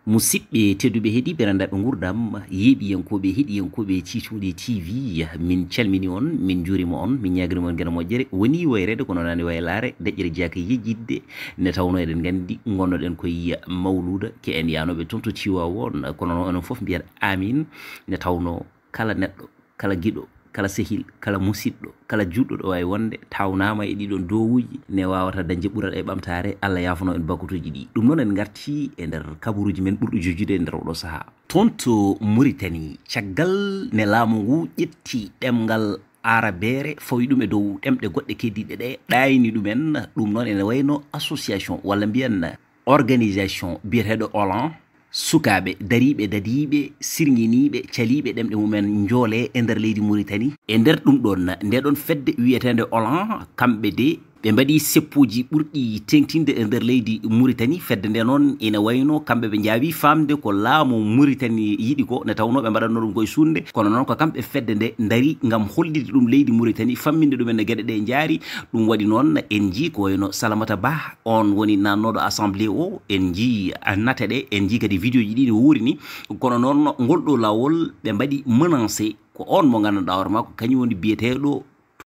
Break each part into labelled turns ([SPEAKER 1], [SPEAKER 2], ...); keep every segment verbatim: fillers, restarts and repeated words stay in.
[SPEAKER 1] musidɓe tedduɓe heeɗiɓe randaɓe gurdam yeeɓiyankoɓe heeɗiyankoɓe tituɗe T V min calmini on min juurima on min ñagrima on guena moƴƴere woni wayrede kono nani waylare deƴƴere jeaka yejjidde nde tawno eɗen gandi gonnoɗen koye mawluda ke en yanoɓe toon to Tiwawon kono noon onon foof mbiyat amin nde tawno kala neɗɗo kala guiɗo kala sehil kala musidɗo kala juɗɗo ɗo wawi wonde tawnama e ɗiɗon dowuji ne wawata dañde ɓuural e ɓamtare Allah yafuno en bakotoji ɗi ɗum noon en garti e nder kabaruji men ɓurɗo jojjude e nder oɗo saaha toon to Mauritanie caggal ne laamu ngu ƴetti ɗemgal arabere fawi ɗum e dow ɗemɗe goɗɗe keddiɗe ɗe ɗayni ɗumen ɗum noon ene wayno association walla mbiyan organisation biyeteɗo Olan sukaɓe dariɓe dadiɓe sirguiniɓe caliɓe ɗemɗe mumen joole e nder leydi Mauritanie e nder ɗum ɗon nde ɗon fedde wiyetede Olan kamɓe de ɓe mbaɗi seppuji ɓurɗi tengtinde e nder leydi Mauritanie fedde nde noon ina wayno kamɓe ɓe jaawi famde ko laamu Mauritanie yiɗi ko ne tawno ɓe mbaɗatno ɗum koye sunde kono noon ko kamɓe fedde nde daari gam hollide ɗum leydi Mauritanie famminde ɗumen no gueɗe ɗe jaari ɗum waɗi noon en jii ko wayno Salamata Ba on woni nannoɗo assemblée o en jii nate ɗe en jii kadi vidéo ji ɗi no wuuri ni kono noon ngol ɗo lawol ɓe mbaɗi menacé ko on mo ganduɗa hoore makko kañum woni biyeteɗo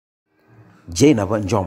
[SPEAKER 1] Dieynaba N'diom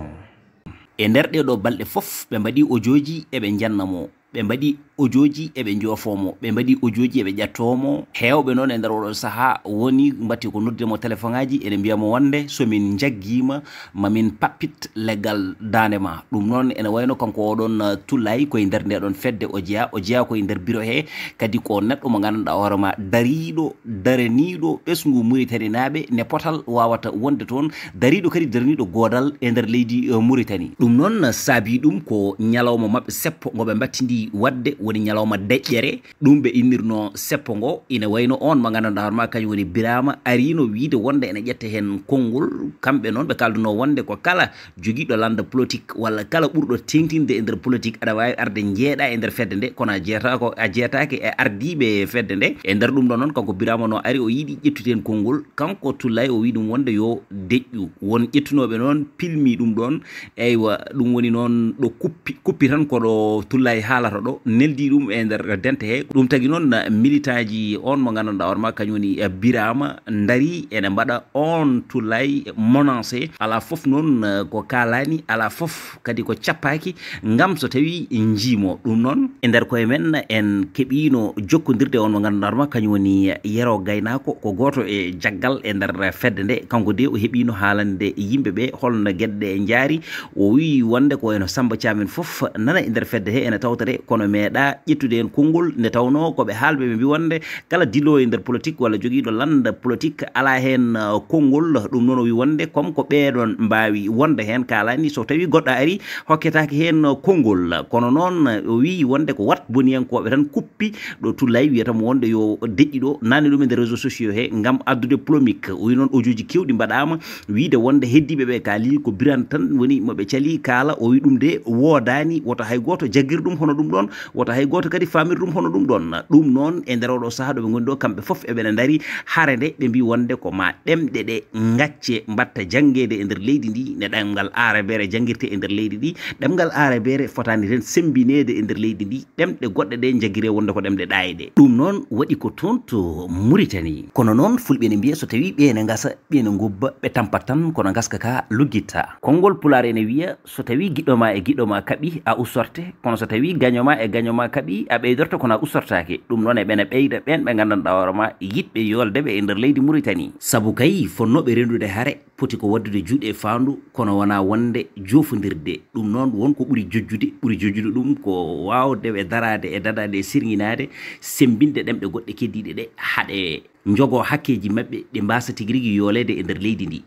[SPEAKER 1] e nder ɗeɗo balɗe fof ɓe mbaɗi ojoji eɓe jannamo ɓe mbaɗi ojoji eɓe joofomo ɓe mbaɗi ojoji eɓe ƴattomo hewɓe noon e nder oɗo saaha woni mbatti ko noddemo téléphone aji ene mbiyamo wonde somin jaggima mamin pappit leggal dande ma ɗum noon ene wayno kanko oɗon tullay koye nder ndeɗon fedde o jeeya o jeeya koye nder bureau he kadi ko neɗɗo mo ganduɗa hoorema dariɗo daraniɗo ɓesgu Mauritanie naaɓe ne potal wawata wonde toon dariɗo kadi daraniɗo godal e nder leydi Mauritanie ɗum noon saabi ɗum ko ñalawma mabɓe seppo ngoɓe battidi wadde woni ñalawma deƴƴere ɗum ɓe innirno seppo ngo ina wayno on mo ganduɗa hoorema kañum woni Birama arino wiide wonde ene ƴetta hen konngol kamɓe noon ɓe kalduno wonde ko kala joguiɗo lande politique walla kala ɓurɗo tengtinde e nder politique aɗa wawi arde jeeɗa e nder fedde nde kono a jeeta ko a jeetake e ardiɓe fedde nde e nder ɗum ɗo noon kanko Birama no ari o yiiɗi ƴettude hen konngol kanko Tullay o wi ɗum wonde yo deƴƴu won ƴettunoɓe noon pilmi ɗum ɗon eywa ɗum woni noon ɗo kuppi kuppi tan koɗo Tullay haalata ɗo neldi ɗum e nder dente he ɗum tagui noon militant ji on mo ganduɗa hoorema kañum woni Birama dari ene mbaɗa on Tullay menacé ala foof noon ko kalani ala foof kadi ko cappaki gam so tawi jiimo ɗum noon e nder koye men en keeɓino jokkodirde on mo ganduɗa hoorema kañum woni Yero Gaynako ko goto e jaggal e nder fedde nde kanko de o heeɓino haalande yimɓeɓe holno gueɗe e jaari o wi wonde ko eno Samba Thiamin foof nana e nder fedde he ene tawtare kono meeɗa ƴettude hen konngol nde tawno koɓe haalɓe ɓe mbi wonde kala dillo e nder politique walla joguiɗo lande politique ala hen konngol ɗum noon o wi wonde comme ko ɓeɗon mbawi wonde hen kalani so tawi goɗɗo ari hokketake hen konngol kono noon o wi wonde ko wat boniyankoɓe tan kuppi ɗo Tullay wiyatamo wonde yo deƴƴi ɗo nanni ɗum e nder réseaux sociaux he gam addude polémique o wi noon ojoji kewɗi mbaɗama wiide wonde heddiɓeɓe kaali ko Birane tan woni moɓe caali kaala o wi ɗum de wodani woto hay goto jagguir ɗum hono ɗum ɗon woto hay goto kadi famir ɗum hono ɗum ɗon ɗum noon e nder oɗo saaha ɗo ɓe goni ɗo kamɓe foof eɓene daari hare nde ɓe mbi wonde ko ma ɗemɗe ɗe gacce mbatta janggede e nder leydi ndi ne ɗemgal arabere jangguirte e nder leydi ndi ɗemgal arabere fotani ten sembinede e nder leydi ndi ɗemɗe goɗɗe ɗe jagguire wonde ko ɗemɗe ɗayɗe ɗum noon waɗi ko toon to Mauritanie kono noon fulɓe ne mbiya so tawi ɓene gasa ɓene gubba ɓe tampat tan kono gaska ka luggitta konngol Pulaar ene wiya so tawi giɗɗoma e giɗɗoma kaaɓi a ussorte kono so tawi gañoma e gañoma kaaɓi a ɓeydorto kono a ussortake ɗum noon e ɓene ɓeyda ɓen ɓe gandanɗa hoorema yiɗɓe yoldeɓe e nder leydi Mauritanie saabu kay fonnoɓe rendude haare poti ko waddude juuɗe e faandu kono wona wonde jofodirde ɗum noon wonko ɓuuri jojjude ɓuuri jojjude ɗum ko wawde e darade e dadade e sirguinade sembinde ɗemɗe goɗɗe keddiɗe ɗe haaɗe jogo hakkeji mabɓe ɗe mbasa tigui rigui yoolede e nder leydi ndi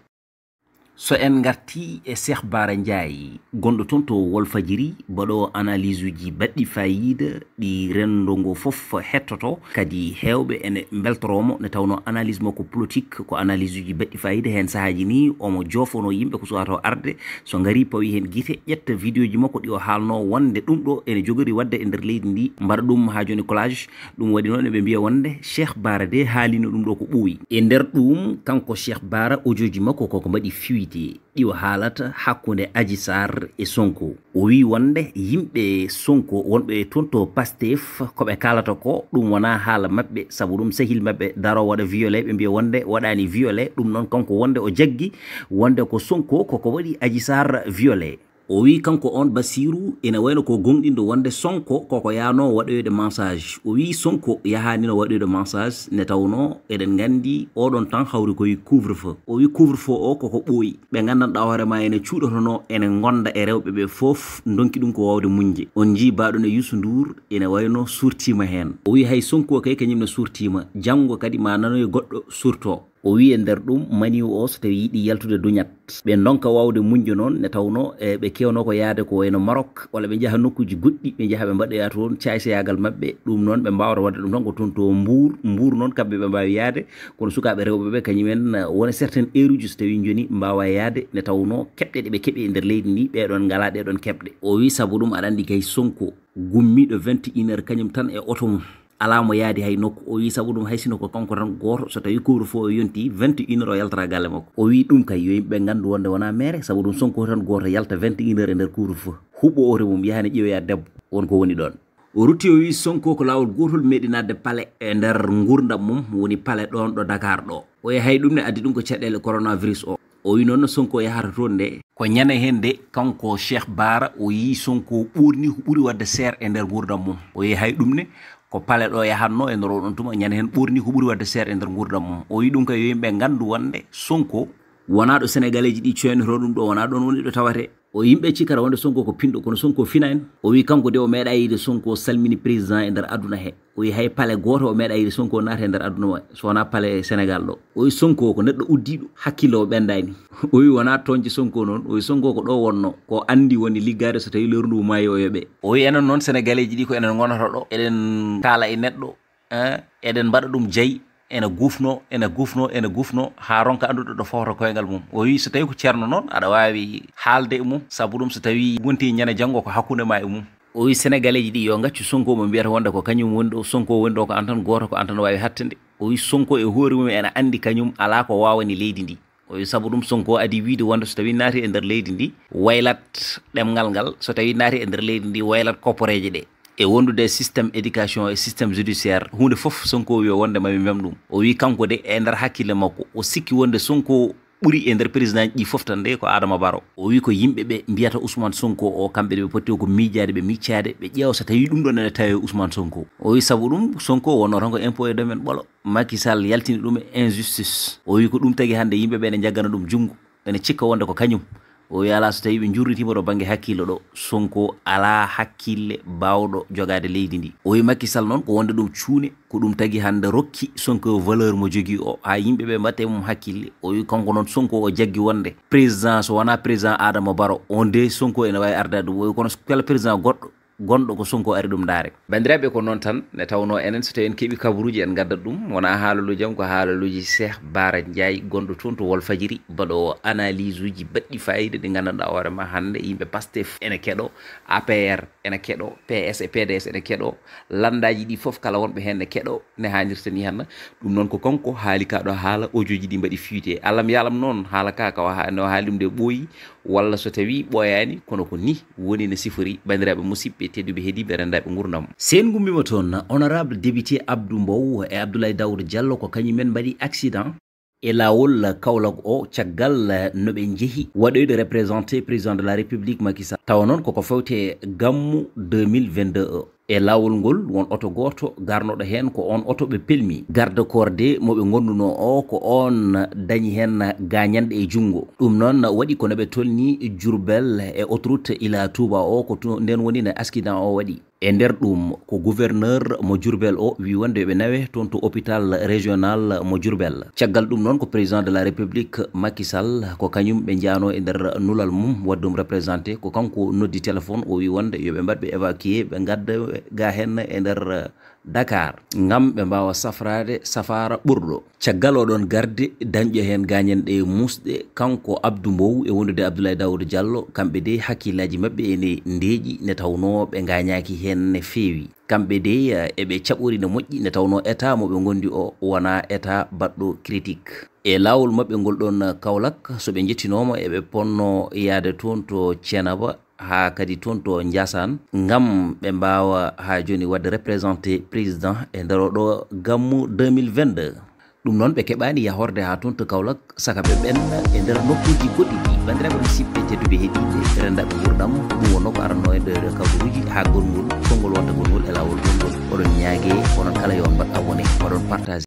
[SPEAKER 1] so en garti e Cheikh Bara Ndiaye gonɗo toon to Walfadjri baɗo analyse uji baɗɗi fayida ɗi rendo ngo fof hettoto kadi hewɓe ene beltoromo ne tawno analyse makko politique ko analyse uji baɗɗi fayida hen sahaji ni omo jofono yimɓe ko suwato arde so gari pawi hen guite ƴetta vidéo ji makko ɗi o haalno wonde ɗum ɗo ene jogori wadde e nder leydi ndi mbaɗa ɗum ha joni collage ɗum waɗi noon eɓe mbiya wonde Cheikh Bara de haalino ɗum ɗo ko ɓooyi e nder ɗum kanko Cheikh Bara ojoji makko koko mbaɗi fuite député ɗiwa haalata hakkunde Adji Sarr e Sonko. O wi wonde yimɓe Sonko wonɓe toon to Pastef koɓe kalata ko ɗum wona haala maɓɓe, sabu ɗum sehil maɓɓe daro waɗa violé, ɓe mbiya wonde waɗani violé, ɗum noon kanko wonde o jaggi wonde ko Sonko koko waɗi Adji Sarr violé. O wi kanko on Basiru ene wayno ko gonɗindo wonde Sonko koko yano waɗoyde mensage. O wi Sonko yahani no waɗoyde mensage ne tawno eɗen gandi oɗon tan hawri koye couvre-feu. O wi couvre-feu o koko ɓooyi, ɓe gandanɗa hoorema ene cuuɗotono ene gonda e rewɓe ɓe foof donki ɗum ko wawde muñde. On jii baɗo ne Youssou Ndour ene wayno surtima hen. O wi hay Sonko kay kañum ne surtima, janggo kadi ma nanoye goɗɗo surto. O wi e nder ɗum maniw o so tawi yiɗi yaltude duñat ɓe donka wawde muñde noon ne tawno e ɓe kewno ko yaade ko wayno Maroc walla ɓe jaaha nokkuji goɗɗi ɓe jaaha ɓe mbaɗoya toon caysayagal maɓɓe, ɗum noon ɓe mbawata wadde ɗum tan ko toon to Mbour Mbour noon kamɓe ɓe mbawi yaade, kono sukaɓe rewɓe ɓe kañumen wona certaine heure uji so tawi joni mbawa yaade ne tawno keɓɗe ɗe ɓe keeɓi e nder leydi ndi ɓeɗon ngala ɗeɗon keɓɗe. O wi saabu ɗum aɗa andi kay Sonko gummiɗo vingt et une heure kañum tan e oto mum ala mo yaadi hay nokku. O wi sabu ɗum hay sino ko kanko tan goto so tawi couvre-feu o yonti vingt et une heure o yaltata galle makko. O wi ɗum kay yo yimɓe gandu wonde wona mere, sabu ɗum Sonko tan goto yalta vingt et une heure e nder couvre-feu huɓɓo ore mum yahani ƴeewoya debbo wonko woni ɗon. O rutti o wi Sonko ko lawol gotol meɗinade pale e nder gurdam mum woni pale ɗon ɗo Dakar ɗo. O wi hay ɗum ne addi ɗum ko caɗele coronavirus o. O wi noon no Sonko yahata toon nde ko ñande hen de kanko cheikh Bara o yi Sonko ɓurni ko ɓuuri wadde seer e nder gurdam mum. O wi hay ɗum ne ko pale ɗo yahatno e nder oɗon tuma ñande hen ɓurni ko ɓuuri wadde seer e nder gurdam mum. O wi ɗum kay yo yimɓe gandu wonde Sonko wona ɗo sénégalais ji ɗi coynito ɗum ɗo, wona ɗon woni ɗo tawate. O yimɓe cikara wonde Sonko ko pinɗo kono Sonko fina en. O wi kanko de o meeɗa yide Sonko salmini président e nder aduna he. O wi hay pale goto o meeɗa yide Sonko naata e nder aduna ma so wona pale Sénégal ɗo. O wi Sonko ko neɗɗo uddiɗo hakkille o ɓendani. O wi wona tonje Sonko noon, o wi Sonko ko ɗo wonno ko andi woni liggade so tawi lewru ndu maayi o yoɓe. O wi enen noon sénégalais ji ɗi ko enen gonata ɗo eɗen kaala e neɗɗo eɗen mbaɗa ɗum jayi ene gufno ene gufno ene gufno ha ronka anduɗo ɗo fofta koyngal mum. O wi so tawi ko ceerno noon aɗa wawi haalde e mum, sabu ɗum so tawi gonti ñande janggo ko hakkude ma e mum. O wi sénégalais ji ɗi yo gaccu Sonko mo mbiyata wonde ko kañum woni ɗo, Sonko woni ɗo ko an tan goto ko an tan wawi hattinde. O wi Sonko e hoore mum ene andi kañum ala ko wawani leydi ndi. O wi sabu ɗum Sonko adi wiide wonde so tawi naati e nder leydi ndi waylat ɗemgal ngal, so tawi naati e nder leydi ndi waylat kopporeje ɗe e wondude système éducation e système judiciaire hunde fof Sonko wi wonde mami mem ɗum. O wi kanko de e nder hakkille makko o sikki wonde Sonko ɓuri e nder président ji fof tan de ko Adama Barrow. O wi ko yimɓe ɓe mbiyata Ousmane Sonko o kamɓe de ɓe poti ko miijade ɓe miccade ɓe ƴeewa so tawi ɗum ɗon ene tawi Ousmane Sonko. O wi sabu ɗum Sonko wonno tan ko impôt e domaine ɓolo, Macky Sall yaltini ɗum e injustice. O wi ko ɗum tagi hande yimɓe ɓe ne jaggana ɗum jungo ene cikka wonde ko kañum. O wi ala so tawi ɓe jurritima ɗo banggue hakkille ɗo Sonko ala hakkille bawɗo jogade leydi ndi. O wi Macky Sall noon ko wonde ɗum cuune ko ɗum tagi hande rokki Sonko valeur mo jogui o ha yimɓeɓe mbatte mum hakkille. O wi kanko noon Sonko o jaggi wonde président so wona président Adama Barrow on de Sonko ene wawi ardade ɗum. O wi kono kala président goɗɗo gonɗo ko Sonko ari ɗum daare. Bandiraɓe ko noon tan ne tawno enen so tawi en keeɓi kabaruji en gaddat ɗum wona haalaluji jam ko haalaluji cheikh Bara Ndiaye gonɗo toon to Walfadjri mbaɗo analyse uji baɗɗi fayida ɗi gandanɗa hoorema hande yimɓe Pastef ene keɗo, A P R ene keɗo, P S et P D S ene keɗo, landaji ɗi foof kala wonɓe hen ne keɗo ne hannirta ni henna. Ɗum noon ko kanko haali kaɗo haala audioji ɗi mbaɗi fuité. Alam yalam noon haala ka ka no haali ɗum de ɓooyi walla so tawi ɓooyani kono ko ni woni no sifori. Bandiraɓe musidɓe tedduɓe heeɗiɓe rendaɓe gurdam. Sen gummima toon honorable député Abdou Mbow e Abdoulaye Daouda Diallo ko kañumen mbaɗi accident e lawol Kaolack o caggal no ɓe jeehi waɗoyde représenté président de la république Macky Sall. Tawa noon koko fewte gammu deux mille vingt-deux e lawol ngol won oto goto garnoɗo hen ko on oto ɓe pelmi garde corps de moɓe gonduno o ko on dañi hen gañanɗe e jungo. Ɗum noon waɗi kono ɓe tolni Diourbel e autoroute ila Touba o ko nden woni no accident o waɗi. E nder ɗum ko gouverneur mo Diourbel o wi wonde ɓe nawe toon to hôpital régional mo Diourbel. Caggal ɗum noon ko président de la république Macky Sall ko kañum ɓe jaano e nder nulal mum waddum représenté ko kanko noddi téléphone o wi wonde yoɓe mbaɗɓe évacué ɓe gadda ga hen e nder Dakar ngam ɓe mbawa safrade safara ɓurɗo. Caggal oɗon garde dañƴo hen gañanɗe musɗe kanko Abdou Mbow e wondude Abdoulaye Daouda Diallo kamɓe de hakkillaji mabɓe ene ndeeƴi ne tawno ɓe gañaki hen ne feewi. Kamɓe de eɓe caɓori ne moƴƴi ne tawno état moɓe gondi o wona état baɗɗo critique. e lawol mabɓe ngol ɗon Kaolack so ɓe jettinoma e ɓe ponno yaade toon to Dieynaba ha kadi toon to Ndiassane ngam ɓe mbawa ha joni wadde représenté président e nder ɗo gammu deux mille vingt-deux. ɗum noon ɓe keɓani yahorde ha toon to Kaolack saka ɓe ɓenna e nder nokkuji goɗɗi ɗi. bandiraɓe musidɓe tedduɓe heeɗiɓe rendaɓe gurdam ɗum wonno ko aranno e nder kawruji ha gongol konngol wonta gongol e lawol gongol oɗon ñaague onon kala yo on mbaɗ abonné oɗon partage